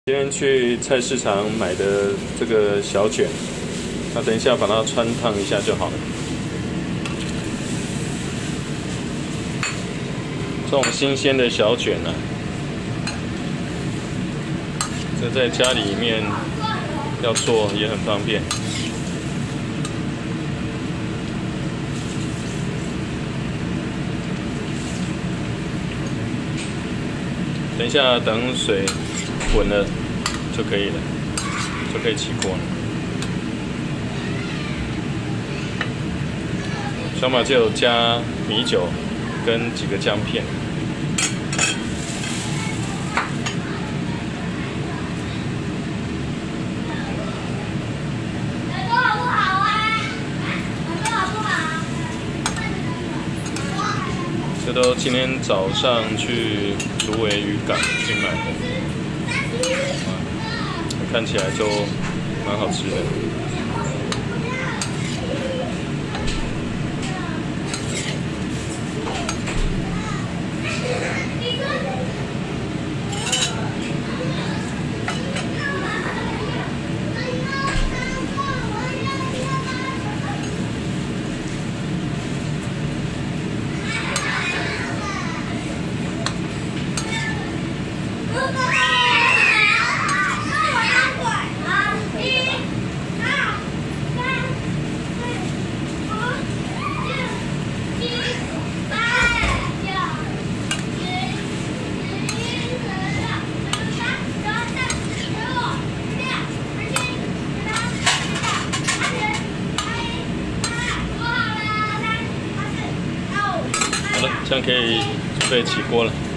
今天去菜市场买的这个小卷，那等一下把它穿烫一下就好了。这种新鲜的小卷啊，这在家里面要做也很方便。 等一下，等水滚了就可以了，就可以起锅了。小马就有加米酒跟几个姜片。这都今天早上去竹围渔港去买的，看起来就蛮好吃的。好了，这样可以准备起锅了。